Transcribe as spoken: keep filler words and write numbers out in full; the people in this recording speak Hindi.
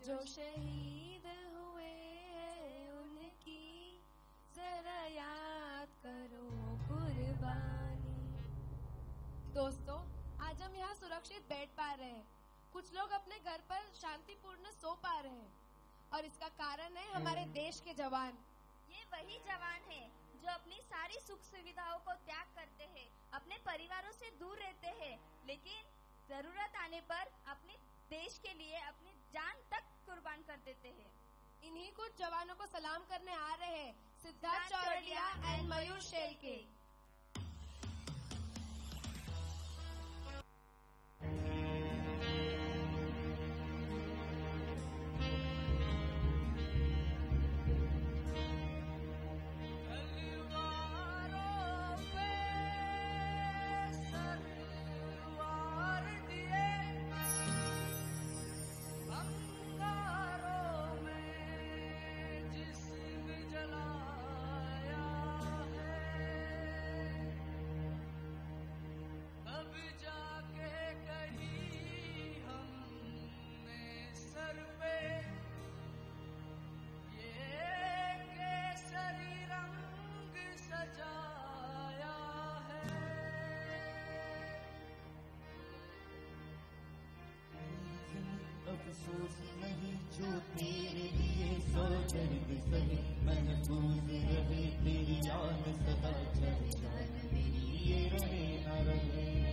जो शहीद हुए हैं उनकी जरा याद करो कुर्बानी। दोस्तों, आज हम यहाँ सुरक्षित बैठ पा रहे हैं, कुछ लोग अपने घर पर शांतिपूर्ण सो पा रहे हैं, और इसका कारण है हमारे देश के जवान। ये वही जवान हैं जो अपनी सारी सुख सुविधाओं को त्याग करते हैं, अपने परिवारों से दूर रहते हैं, लेकिन जरूरत आने पर अपने देश के लिए अपनी जान तक कुर्बान कर देते हैं। इन्हीं कुछ जवानों को सलाम करने आ रहे हैं सिद्धार्थ चौरडिया एंड मयूर शेलके। अफसोस नहीं जो तेरे लिए सौ दर्द सही, महफूज रहे तेरी याद सदा, चल चल ये रहे न रहे।